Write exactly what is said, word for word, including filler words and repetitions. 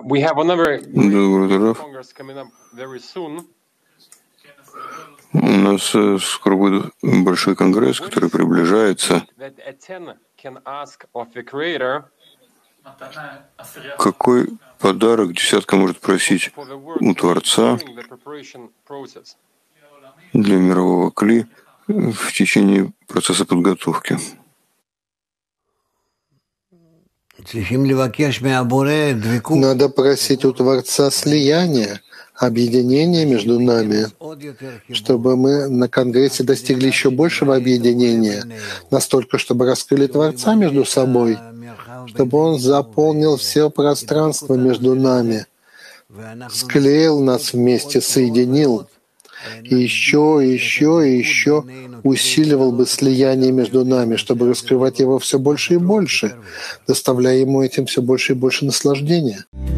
We have another У нас э, скоро будет большой конгресс, который приближается. Какой подарок десятка может просить у Творца для мирового кли в течение процесса подготовки? Надо просить у Творца слияния, объединения между нами, чтобы мы на Конгрессе достигли еще большего объединения, настолько, чтобы раскрыли Творца между собой, чтобы Он заполнил все пространство между нами, склеил нас вместе, соединил, и еще, и еще, и еще усиливал бы слияние между нами, чтобы раскрывать Его все больше и больше, доставляя Ему этим все больше и больше наслаждения.